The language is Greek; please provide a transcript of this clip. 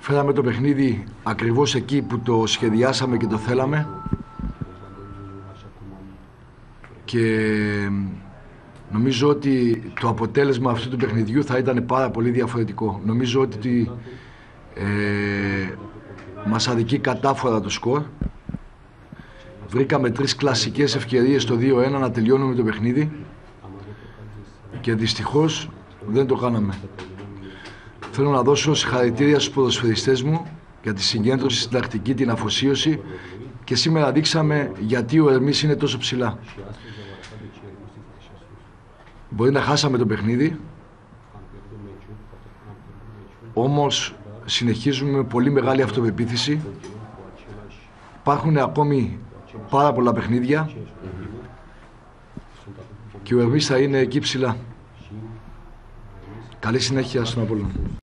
Φέραμε το παιχνίδι ακριβώς εκεί που το σχεδιάσαμε και το θέλαμε και νομίζω ότι το αποτέλεσμα αυτού του παιχνιδιού θα ήταν πάρα πολύ διαφορετικό. Νομίζω ότι μας αδικεί κατάφορα το σκορ. Βρήκαμε 3 κλασικές ευκαιρίες στο 2-1 να τελειώνουμε το παιχνίδι και δυστυχώς δεν το κάναμε. Θέλω να δώσω συγχαρητήρια στους ποδοσφαιριστές μου για τη συγκέντρωση στην τακτική, την αφοσίωση και σήμερα δείξαμε γιατί ο Ερμής είναι τόσο ψηλά. Μπορεί να χάσαμε το παιχνίδι, όμως συνεχίζουμε με πολύ μεγάλη αυτοπεποίθηση. Υπάρχουν ακόμη πάρα πολλά παιχνίδια και ο Ερμής θα είναι εκεί ψηλά. Καλή συνέχεια στον Απόλλωνα.